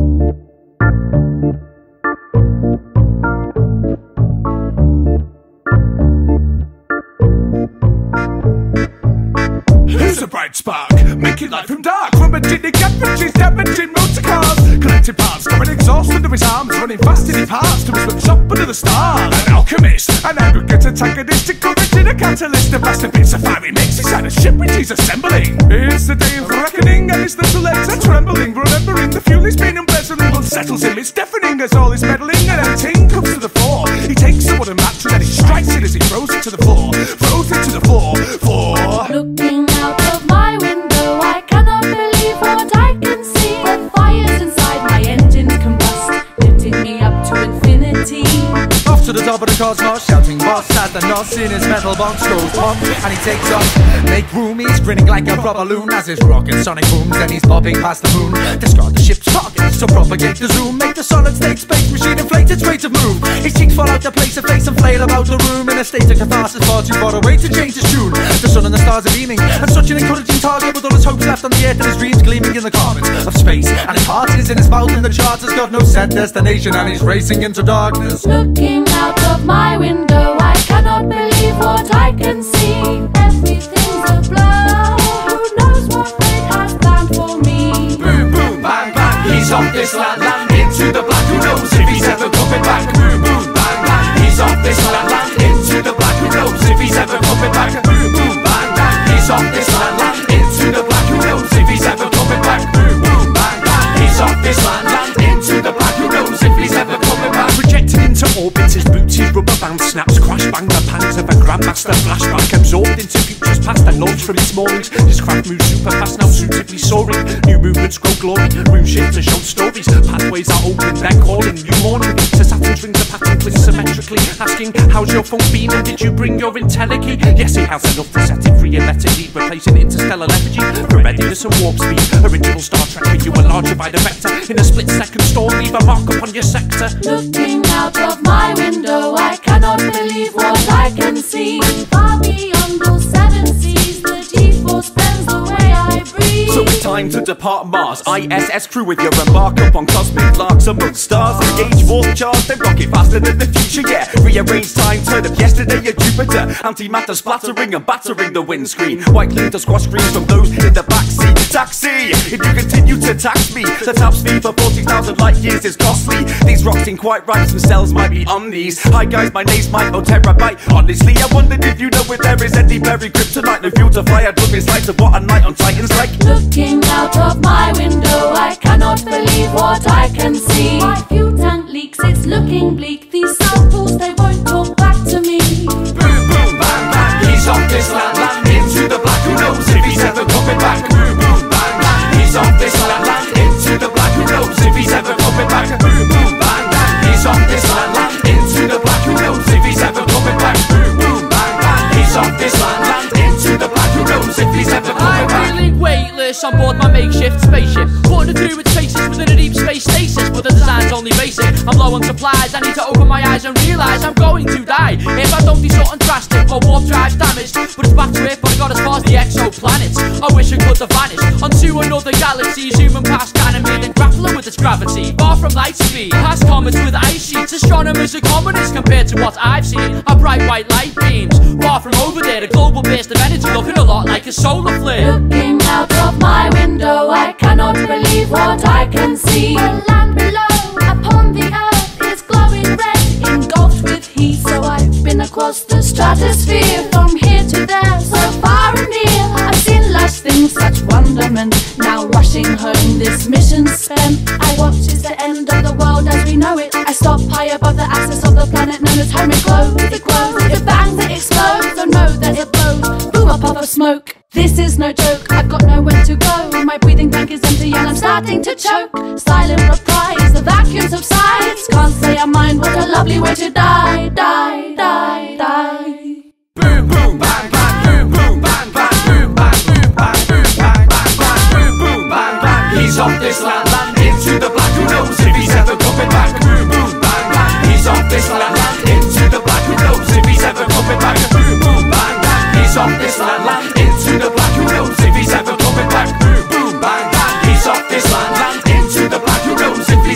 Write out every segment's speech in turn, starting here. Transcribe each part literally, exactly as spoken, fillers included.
Who's a bright spark, making light from dark, rummaging in garbage, damaging motor cars, collecting parts, going exhaust under his arms, running fast in his parts to his workshop under the stars. An alchemist, an aggregate antagonist, encouraging a catalyst, a blast of bits of fire he makes inside a ship which he's assembling. It's the day of reckoning, and his little legs are trembling, remembering the fuel he's been embezzling unsettles him. It's deafening as all his meddling, and everything comes to the fore. He takes the wooden match and then he strikes it as he throws it to the floor, throws it to the floor, for looking out of my window, I cannot believe what I can see. The fires inside my engines combust, lifting me up to infinity. Off to the top of the cosmos, shouting boss as the nos in his metal box goes pop, and he takes off. Make room, he's grinning like a proper loon as his rocket sonic booms, and he's popping past the moon. Discard the ship's target, so propagate the zoom. Make the solid state space machine inflate its rate of move. His cheeks fall out to place, a face and flail about the room. In a state of catharsis, far too far away to change his tune. The sun and the stars are beaming, and such an encouraging target, with all his hopes left on the earth and his dreams gleaming in the garments of space. And his heart is in his mouth, and the chart has got no set destination, and he's racing into darkness. Looking out of my window, I cannot believe what I can see. Everything's a blur. Who knows what fate has planned for me? boom, boom, bang, bang. He's off this land, land into the black. Who knows if he's ever coming back? Boom, boom, bang, bang. He's off this land, land into the black. Who knows if he's ever coming back? Boom, boom, bang, bang. He's off this land, land into the black. Who knows if he's ever coming back? Boom, boom, bang, bang. He's off this land, land into the black. Who knows if he's ever coming back? Projected into orbit, his boots, his rubber band snaps, crash bang the pants of a grandmaster flashback, absorbed into futures past and launched from its moorings. His craft moves super fast, now suitably soaring. New movements grow glory, room shift to show stories. Pathways are open, they're calling. New morning, to Saturn's rings the pattern clicks symmetrically, asking, how's your phone been and did you bring your IntelliKey? Yes, he has enough to set it free and let it lead, replacing interstellar lethargy for readiness and warp speed. Original Star Trek, but you were larger by the vector. In a split second storm, leave a mark upon your sector. Looking out of my window, I cannot believe what I can see. Far beyond those seven seas, the G-force bends the way I breathe. So it's time to depart Mars. I S S crew with your embark up on cosmic larks among stars. Engage warp charge, then rocket faster than the future, yeah. Rearrange time, turn up yesterday at Jupiter. Antimatter splattering and battering the windscreen. White clean to squash screens from those in the backseat. Taxi, if you continue to tax me, the top speed for forty thousand light years is costly. These rocks ain't quite right, some cells might be on these. Hi guys, my name's Mike, oh terabyte. Honestly, I wondered if you know if there is any very kryptonite. No fuel to fly, I'd love this light of what a night on Titan's like. Looking out of my window, I cannot believe what I can see. My fuel tank leaks, it's looking bleak. These samples, they won't talk back to me. Boom, boom, bang, bang. He's off this land, land into the black. Who knows if he's ever coming back? Boom, boom, bang, bang. He's off this land, land into the black. Who knows if he's ever coming back? Boom, boom, bang, bang. He's off this land, land into the black. Who knows if he's ever coming back? Boom, boom, bang, bang. He's off this land, land into the black. Who knows if he's ever coming back? I'm feeling weightless on board my makeshift spaceship, putting it through its paces within a deep space stasis, but the design's only basic. I'm low on supplies, I need to open my eyes and realise I'm going to die if I don't do something drastic. My warp drive's damaged, but it's back to it, but I got as far as the exoplanets. I wish I could have vanished onto another galaxy, zooming past Ganymede and grappling with its gravity. Far from light speed, past comets with ice sheets. Astronomers are commoners compared to what I've seen. Are bright white light beams. Far from over there, a global burst of energy looking a lot like a solar flare. Looking out of my window, I cannot believe what I can see. The land below, upon the earth, is glowing red, engulfed with heat. So I've been across the stratosphere, from here to there, so far and near. I've seen lush things, such wonderment. Now rushing home, this mission's spent. I watch as the end of the world as we know it. I stop high above the axis of the planet known as home. It glows, it glows, it bangs, it explodes. I know that it blows, boom, a puff of smoke. This is no joke, I've got nowhere to go. My breathing tank is empty and I'm starting to choke. Silent replies, the vacuum subsides. Can't say I mind, what a lovely way to die. Die, die, die. Boom, boom, bang, bang. Boom, boom, bang, bang. Boom, bang, boom, bang. Boom, bang, bang, bang. Boom, boom, bang, bang. He's off this land, land into the black. Who knows if he's ever coming back? Boom, boom, bang, bang. He's off this land, land into the black. Who knows if he's ever coming back? Boom, boom, bang, bang. He's off this land, land into the black. Who knows if he's ever coming back? Boom, boom, bang, bang. He's off this land, land into the black. Who knows if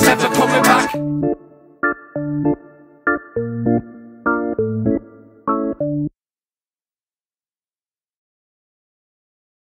Thank you.